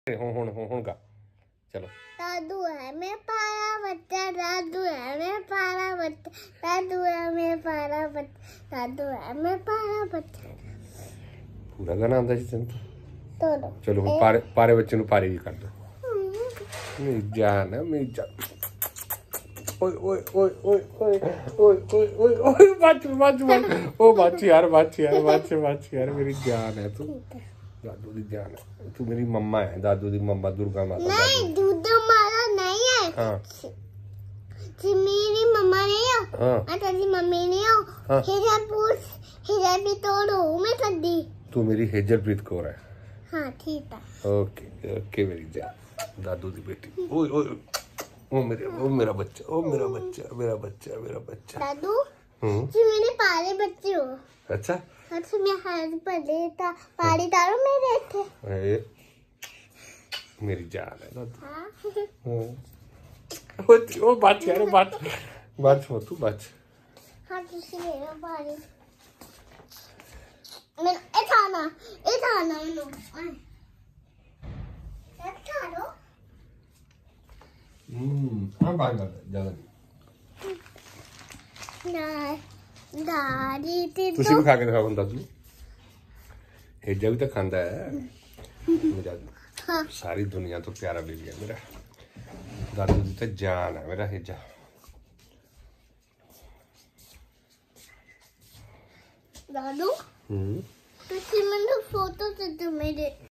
ਹੁਣ ਗਾ चलो। दादू है मैं पारा बच्चा, दादू है मैं पारा बच्चा, दादू है मैं पारा बच्चा, दादू है मैं पारा बच्चा। पूरा गाना आंदा जी तेन दोनों। चलो हुण पारे बच्चे नूं पारे भी कर दो। मेरी जान है मेरी जान। ओए ओए ओए ओए ओए ओए ओए ओए बच बच बच ओ बच यार बच यार बच बच यार मेरी जान है तू। दादू दी जान है तू मेरी मम्मा है। दादू दी मम्मा दुर्गा माता। नहीं दूध मारा नहीं है। हाँ जी मेरी मम्मा नहीं है। हाँ तेरी मम्मी नहीं हो। हाँ हीरा पूछ हीरा भी तोड़ो मैं सदी। तू मेरी हेजलप्रीत कौर है। हाँ ठीक है। ओके ओके मेरी जान दादू दी बेटी। ओए ओए ओ मेरा बच्चा ओ मेरा बच्चा मेरा बच्चा मेरा बच्चा। दादू जी मेरे पाले बच्चे हो। अच्छा अच्छा मैं हाथ पले था पानी डालो मेरे थे। मेरी जान है दादू। हाँ ओ बच यार बच बच हो तू बच। हाँ किसी मेरा पानी मैं इठाना मैंने इठानो। हाँ बात ज्यादा दादी ते तुसी भी खा के दिखाओ दादू। हेजा भी तो खांदा है मेरा। हाँ सारी दुनिया तो प्यारा बेबी है मेरा। दादू दी तो जान है मेरा हेजा। दादू तुसी मैंने फोटो से मेरे